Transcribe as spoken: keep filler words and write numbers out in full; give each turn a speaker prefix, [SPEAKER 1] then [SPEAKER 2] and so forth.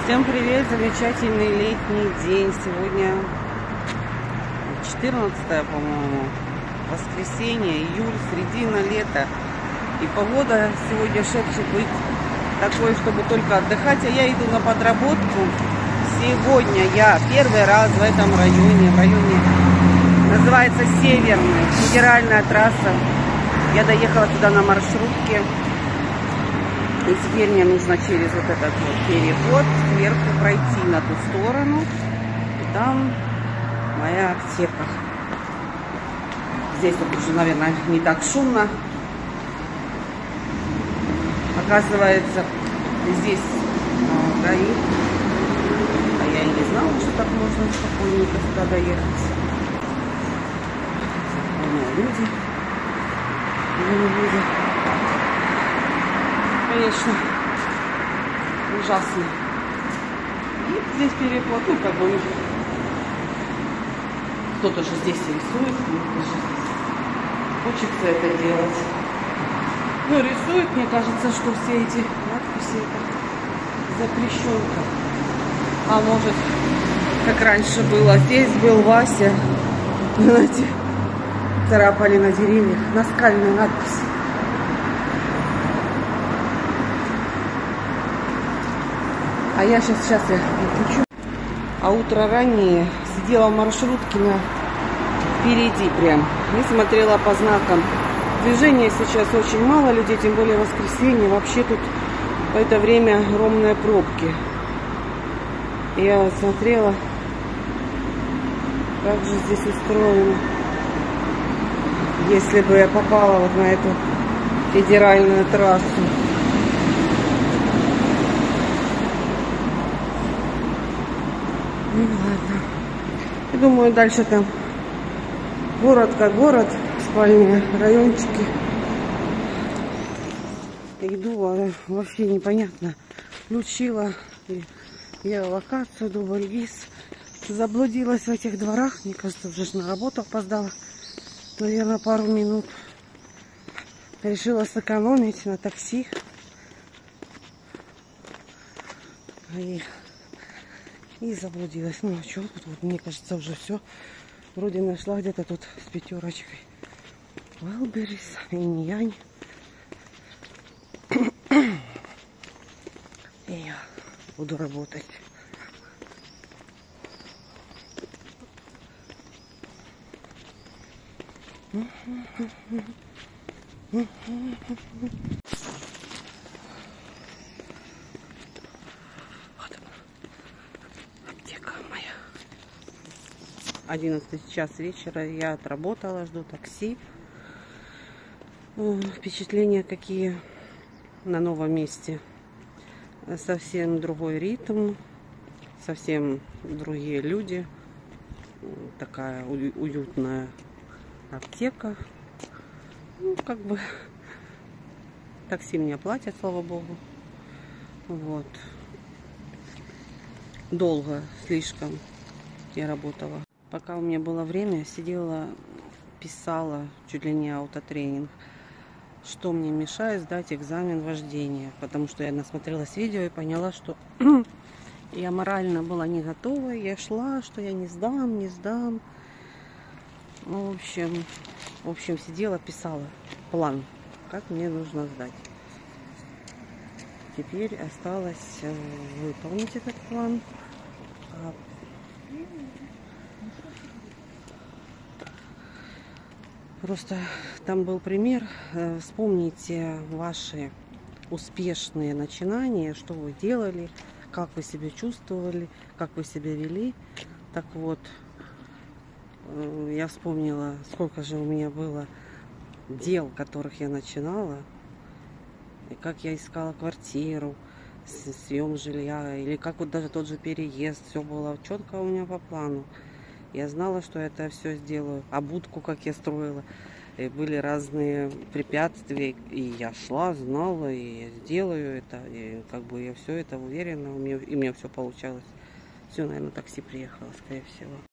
[SPEAKER 1] Всем привет! Замечательный летний день. Сегодня четырнадцатое, по-моему, воскресенье, июль, середина лета. И погода сегодня шепчет быть такой, чтобы только отдыхать. А я иду на подработку. Сегодня я первый раз в этом районе, в районе называется Северный, федеральная трасса. Я доехала туда на маршрутке. И теперь мне нужно через вот этот вот переход сверху пройти на ту сторону. И там моя аптека. Здесь вот уже, наверное, не так шумно. Оказывается, здесь ГАИ. А я и не знала, что так можно спокойненько сюда доехать. Люди. Люди. Конечно, ужасно. И здесь переход, ну как бы кто-то же здесь рисует, кто-то же здесь хочется это делать. Ну, рисует, мне кажется, что все эти надписи это запрещенка. А может, как раньше было, здесь был Вася, знаете, царапали на деревьях наскальные надписи. А я сейчас, сейчас я включу. А утро раннее сидела в маршрутке на впереди прям и смотрела по знакам. Движения сейчас очень мало людей, тем более воскресенье. Вообще тут в это время огромные пробки. Я смотрела, как же здесь устроено. Если бы я попала вот на эту федеральную трассу. Ну ладно. Я думаю, дальше там город как город, спальные райончики. Иду, а вообще непонятно. Включила геолокацию, дубль виз. Заблудилась в этих дворах. Мне кажется, уже на работу опоздала. Наверное, пару минут. Решила сэкономить на такси. И И заблудилась. Ну, а что тут? Вот, мне кажется, уже все. Вроде нашла где-то тут с пятерочкой. Валберис, инь-янь. И я буду работать. одиннадцатый час вечера, я отработала, жду такси. Впечатления какие на новом месте. Совсем другой ритм, совсем другие люди. Такая уютная аптека. Ну, как бы такси мне платят, слава богу. Вот. Долго, слишком я работала. Пока у меня было время, сидела, писала чуть ли не аутотренинг, что мне мешает сдать экзамен вождения. Потому что я насмотрелась видео и поняла, что я морально была не готова. Я шла, что я не сдам, не сдам. Ну, в общем, в общем, сидела, писала план, как мне нужно сдать. Теперь осталось выполнить этот план. Просто там был пример. Вспомните ваши успешные начинания, что вы делали, как вы себя чувствовали, как вы себя вели. Так вот, я вспомнила, сколько же у меня было дел, которых я начинала, и как я искала квартиру, съем жилья, или как вот даже тот же переезд. Все было четко у меня по плану. Я знала, что это все сделаю. А будку, как я строила. И были разные препятствия. И я шла, знала, и я сделаю это. И как бы я все это уверена. У меня, и у меня все получалось. Все, наверное, такси приехало, скорее всего.